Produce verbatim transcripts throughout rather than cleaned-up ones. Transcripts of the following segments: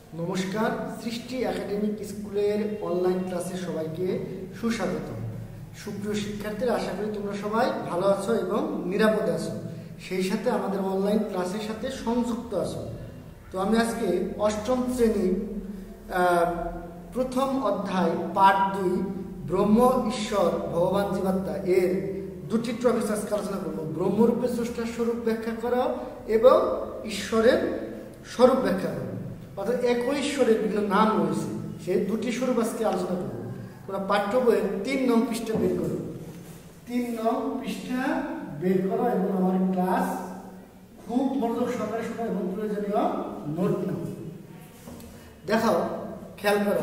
নমস্কার, সৃষ্টি একাডেমিক স্কুলের অনলাইন ক্লাসে সবাইকে সুস্বাগত। সুপ্রিয় শিক্ষার্থীরা, আশা করি তোমরা সবাই ভালো আছো এবং নিরাপদে আছো, সেই সাথে আমাদের অনলাইন ক্লাসের সাথে সংযুক্ত আছো। তো আমি আজকে অষ্টম শ্রেণী প্রথম অধ্যায় পাঠ দুই ব্রহ্ম ঈশ্বর ভগবান জীবাত্মা এর দুটি টপিক আজকে আলোচনা করবো। ব্রহ্মরূপে স্রষ্টার স্বরূপ ব্যাখ্যা করা এবং ঈশ্বরের স্বরূপ ব্যাখ্যা করা, অর্থাৎ একই ঈশ্বরের বিভিন্ন নাম রয়েছে, সেই দুটি স্বরূপ আজকে আলোচনা করব। তোমরা পাঠ্য বইয়ের তিন নং পৃষ্ঠা বের করো, তিন নং পৃষ্ঠা বের করো এবং আমার ক্লাস খুব মনোযোগ সহকারে শোনো এবং প্রয়োজনীয় নোট নাও। দেখো, খেয়াল করো,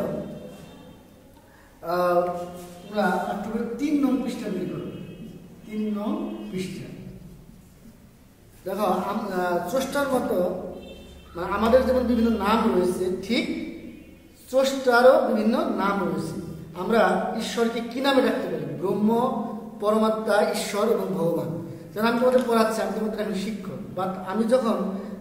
তোমরা পাঠ্য বইয়ের তিন নং পৃষ্ঠা বের করো, তিন নং পৃষ্ঠা। দেখো, স্রষ্টার মতো আমাদের যেমন বিভিন্ন নাম রয়েছে, ঠিক স্রষ্টারও বিভিন্ন নাম রয়েছে। আমরা ঈশ্বরকে কি নামে ডাকতে পারি? ব্রহ্ম, পরমাত্মা, ঈশ্বর এবং ভগবান। যেমন আমি তোমাদের পড়াচ্ছি, আমি তোমাদের এখন শিক্ষক, বাট আমি যখন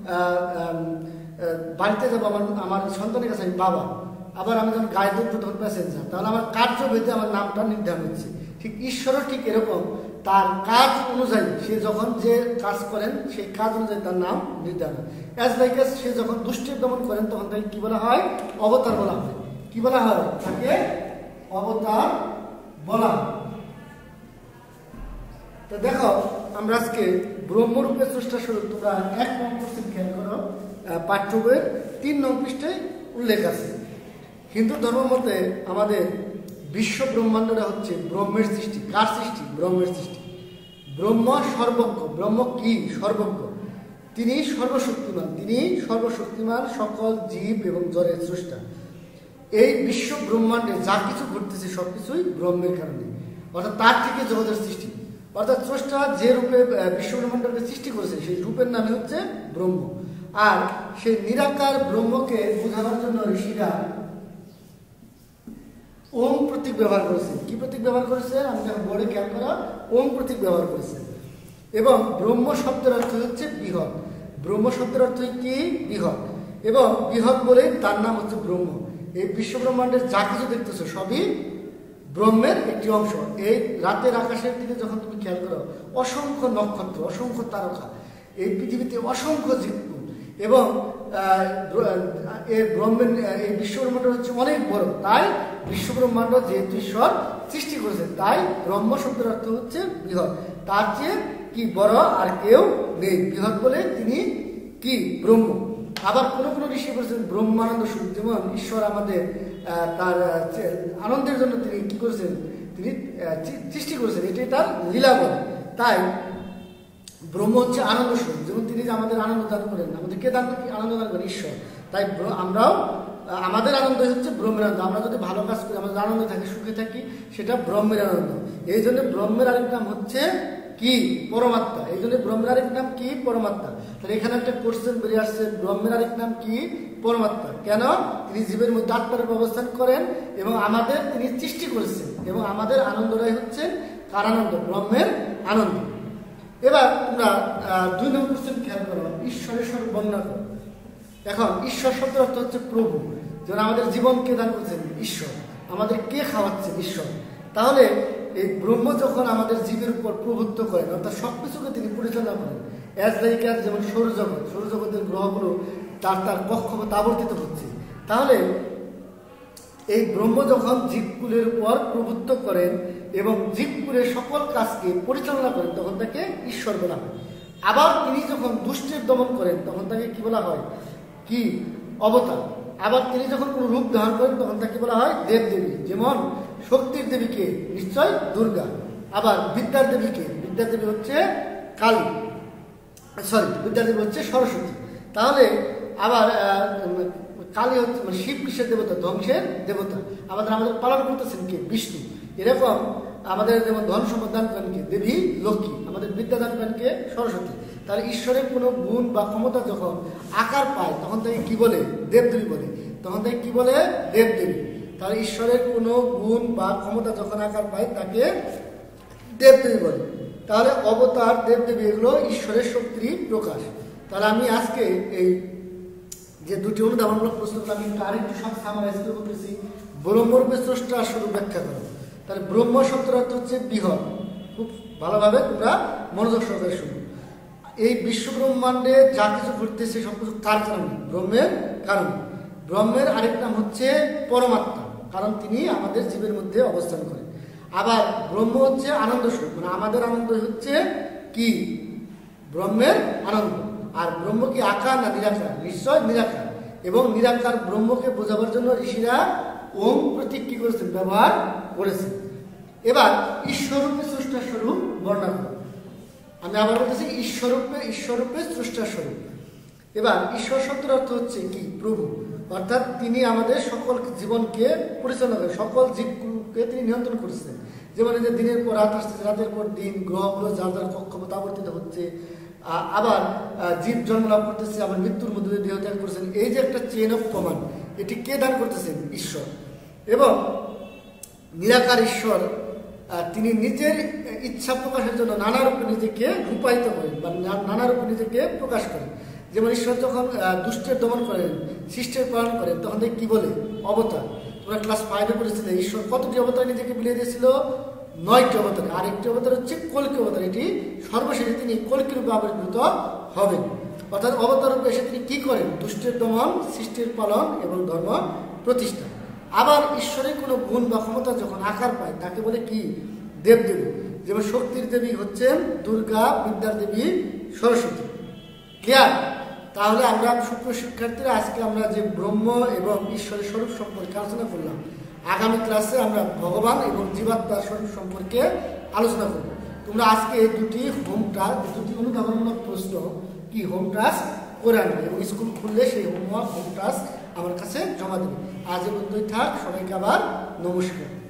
বাড়িতে যাবো, আমার আমার সন্তানের কাছে আমি বাবা, আবার আমি যখন গায়ে ধরবো তখন প্যাসেঞ্জার, তাহলে আমার কার্যভেদে আমার নামটা নির্ধারণ হচ্ছে। ঠিক ঈশ্বরও ঠিক এরকম, তার কাজ অনুযায়ী সে যখন যে কাজ করেন সেই কাজ অনুযায়ী তার নাম নির্ধারণ। অ্যাজ লাইক এস সে যখন দুষ্টির দমন করেন তখন তাকে কি বলা হয়? অবতার বলা হয়। কি বলা হয়? তাকে অবতার বলা হয়। তো দেখো, আমরা আজকে ব্রহ্মরূপে স্রষ্টা স্বরূপ, তোমরা এক নং কোশ্চেন খেয়াল করো, পাঠ্য বইয়ের তিন নং পৃষ্ঠায় উল্লেখ আছে। হিন্দু ধর্ম মতে আমাদের বিশ্ব ব্রহ্মাণ্ডটা হচ্ছে ব্রহ্মের সৃষ্টি। কার সৃষ্টি? ব্রহ্মের সৃষ্টি। ব্রহ্ম সর্বজ্ঞ। ব্রহ্ম কি? সর্বজ্ঞ। তিনি সর্বশক্তিমান, তিনি সর্বশক্তিমান, সকল জীব এবং জড়ের স্রষ্টা। এই বিশ্ব ব্রহ্মাণ্ডে যা কিছু ঘটতেছে সবকিছুই ব্রহ্মের কারণে, অর্থাৎ তার থেকে জগতের সৃষ্টি। অর্থাৎ স্রষ্টা যে রূপে বিশ্ব ব্রহ্মাণ্ডকে সৃষ্টি করেছে সেই রূপের নামে হচ্ছে ব্রহ্ম। আর সেই নিরাকার ব্রহ্মকে বোঝানোর জন্য ঋষিরা ওম প্রতীক ব্যবহার করেছে। কি প্রতীক ব্যবহার করেছে? আমি যখন বোর্ডে খেয়াল করা, ওম প্রতীক ব্যবহার করেছে। এবং ব্রহ্ম শব্দের অর্থ হচ্ছে বৃহৎ। ব্রহ্ম শব্দের অর্থ কি? বৃহৎ। এবং বৃহৎ বলে তার নাম হচ্ছে ব্রহ্ম। এই বিশ্ব ব্রহ্মাণ্ডের যা কিছু দেখতেছো সবই ব্রহ্মের একটি অংশ। এই রাতের আকাশের দিকে যখন তুমি খেয়াল করো, অসংখ্য নক্ষত্র, অসংখ্য তারকা, এই পৃথিবীতে অসংখ্য জীব, এবং এই ব্রহ্মের এই বিশ্ব ব্রহ্মাণ্ড হচ্ছে অনেক বড়। তাই বিশ্ব ব্রহ্মাণ্ড যেহেতু ঈশ্বর সৃষ্টি করেছেন, তাই ব্রহ্ম শব্দের অর্থ হচ্ছে বৃহৎ। তার চেয়ে কি বড় আর কেউ নেই। বৃহৎ বলে তিনি কি? ব্রহ্ম। আবার কোনো কোনো ঋষি বলেছেন ব্রহ্মানন্দ স্বরূপ। যেমন ঈশ্বর আমাদের তার আনন্দের জন্য তিনি কি করেছেন? তিনি সৃষ্টি করেছেন, এটাই তার লীলাবল। তাই ব্রহ্ম হচ্ছে আনন্দ স্বরূপ। যেমন তিনি যে আমাদের আনন্দ দান করেন, আমাদের কে দান আনন্দ দান করেন? ঈশ্বর। তাই আমরাও, আমাদের আনন্দ হচ্ছে ব্রহ্মের আনন্দ। আমরা যদি ভালো কাজ করি, আমাদের আনন্দ থাকি, সুখে থাকি, সেটা ব্রহ্মের আনন্দ। এই জন্য ব্রহ্মের আরেক নাম হচ্ছে কি? পরমাত্মা। এই জন্য ব্রহ্মের আরেক নাম কি? পরমাত্মা। তাহলে এখানে একটা কোশ্চেন বেরিয়ে আসছে, ব্রহ্মের আরেক নাম কি? পরমাত্মা। কেন? তিনি জীবের মধ্যে আত্মারূপে অবস্থান করেন এবং আমাদের তিনি সৃষ্টি করেছেন, এবং আমাদের আনন্দটাই হচ্ছে কার আনন্দ? ব্রহ্মের আনন্দ। এবার তোমরা দুই নম্বর কোশ্চেন খেয়াল করো, ঈশ্বরের স্বরূপ বর্ণনা করো। এখন ঈশ্বর শব্দের অর্থ হচ্ছে প্রভু। যেমন আমাদের জীবনকে দান করছেন ঈশ্বর, আমাদের কে খাওয়াচ্ছেন? ঈশ্বর। তাহলে এই ব্রহ্ম যখন আমাদের জীবের উপর প্রভুত্ব করেন, অর্থাৎ সবকিছুকে তিনি পরিচালনা করেন, অ্যাজ লাইক অ্যাজ যেমন সৌরজগৎ, সৌরজগতের গ্রহগুলো তার তার কক্ষপথে আবর্তিত হচ্ছে। তাহলে এই ব্রহ্ম যখন জীবকুলের উপর প্রভুত্ব করেন এবং জীবকুলের সকল কাজকে পরিচালনা করেন, তখন তাকে ঈশ্বর বলা হয়। আবার তিনি যখন দুষ্টের দমন করেন, তখন তাকে কি বলা হয়? কি? অবতার। আবার তিনি যখন কোনো রূপ ধারণ করেন, তখন তাকে বলা হয় দেব দেবী। যেমন শক্তির দেবীকে নিশ্চয় দুর্গা, আবার বিদ্যার দেবীকে, বিদ্যার দেবী হচ্ছে কালী, সরি বিদ্যার দেবী হচ্ছে সরস্বতী। তাহলে আবার কালী হচ্ছে মানে শিব কিসের দেবতা? ধ্বংসের দেবতা। আমাদের আমাদের পালন করতেছেন কে? বিষ্ণু। এরকম আমাদের যেমন ধন সম্পদ দান করেন কে? দেবী লক্ষ্মী। আমাদের বিদ্যা দান করেন কে? সরস্বতী। তাহলে ঈশ্বরের কোনো গুণ বা ক্ষমতা যখন আকার পায়, তখন তাকে কি বলে? দেবদেবী বলে। তখন তাকে কি বলে? দেবদেবী। তাহলে ঈশ্বরের কোনো গুণ বা ক্ষমতা যখন আকার পায়, তাকে দেবদেবী বলে। তাহলে অবতার, দেবদেবী এগুলো ঈশ্বরের শক্তির প্রকাশ। তাহলে আমি আজকে এই যে দুটি অনুধাবনমূলক প্রশ্নগুলো আমি একটু আরেকটু সব সামারাইজ করে বলতেছি। ব্রহ্মরূপে স্রষ্টা স্বরূপ ব্যাখ্যা করো। তাহলে ব্রহ্ম শব্দের অর্থ হচ্ছে বৃহৎ। খুব ভালোভাবে তোমরা মনোযোগ সহকারে শুনো। এই বিশ্ব ব্রহ্মাণ্ডে যা কিছু ঘটতেছে সব কিছু কার কারণে? ব্রহ্মের কারণে। ব্রহ্মের আরেক নাম হচ্ছে পরমাত্মা, কারণ তিনি আমাদের জীবের মধ্যে অবস্থান করেন। আবার ব্রহ্ম হচ্ছে আনন্দ স্বরূপ, মানে আমাদের আনন্দ হচ্ছে কি? ব্রহ্মের আনন্দ। আর ব্রহ্ম কি আকার না নিরাকার? নিশ্চয় নিরাকার। এবং নিরাকার ব্রহ্মকে বোঝাবার জন্য ঋষিরা ওম প্রতীক কি করেছেন? ব্যবহার করেছেন। এবার ঈশ্বররূপে স্রষ্টার স্বরূপ বর্ণনা করো। আমি আবার বলতেছি ঈশ্বররূপে ঈশ্বররূপে স্রষ্টার স্বরূপ। এবার ঈশ্বর শব্দের অর্থ হচ্ছে কি? প্রভু। অর্থাৎ তিনি আমাদের সকল জীবনকে পরিচালনা করেন, সকল জীবকে তিনি নিয়ন্ত্রণ করেছেন। যেমন এই যে দিনের পর রাত আসছে, রাতের পর দিন, গ্রহগুলো যার যার কক্ষপথে আবর্তিত হচ্ছে, আবার জীব জন্ম লাভ করতেছে, আবার মৃত্যুর মধ্যে দিয়ে দেহ ত্যাগ করছেন। এই যে একটা চেইন অফ কমান্ড, এটি কে দান করতেছেন? ঈশ্বর। এবং নিরাকার ঈশ্বর তিনি নিজের ইচ্ছা প্রকাশের জন্য নানা রূপে নিজেকে রূপায়িত করেন বা নানা রূপে নিজেকে প্রকাশ করেন। যেমন ঈশ্বর যখন দুষ্টের দমন করেন, সৃষ্টির পালন করেন, তখন দেখি কি বলে? অবতার। তোমরা ক্লাস ফাইভে পড়েছিলে ঈশ্বর কতটি অবতার নিজেকে বিলিয়ে দিয়েছিল? নয়টি অবতার। আর একটি অবতার হচ্ছে কল্কি অবতার। এটি সর্বশেষে তিনি কল্কি রূপে আবির্ভূত হবেন। অর্থাৎ অবতার রূপে এসে তিনি কি করেন? দুষ্টের দমন, সৃষ্টির পালন এবং ধর্ম প্রতিষ্ঠা। আবার ঈশ্বরের কোনো গুণ বা ক্ষমতা যখন আকার পায় তাকে বলে কি? দেবদেবী। যেমন শক্তির দেবী হচ্ছেন দুর্গা, বিদ্যার দেবী সরস্বতী। ক্লিয়ার? তাহলে আমরা সুপ্রিয় শিক্ষার্থীরা আজকে আমরা যে ব্রহ্ম এবং ঈশ্বরের স্বরূপ সম্পর্কে আলোচনা করলাম, আগামী ক্লাসে আমরা ভগবান এবং জীবাত্মার স্বরূপ সম্পর্কে আলোচনা করব। তোমরা আজকে এই দুটি হোম টাস্ক, দুটি অনুধাবনমূলক প্রশ্ন কি হোম টাস্ক করে আনবে এবং স্কুল খুললে সেই হোমওয়ার্ক হোম টাস্ক আমার কাছে জমা দেবে। আজ এ পর্যন্তই থাক। সবাইকে আবার নমস্কার।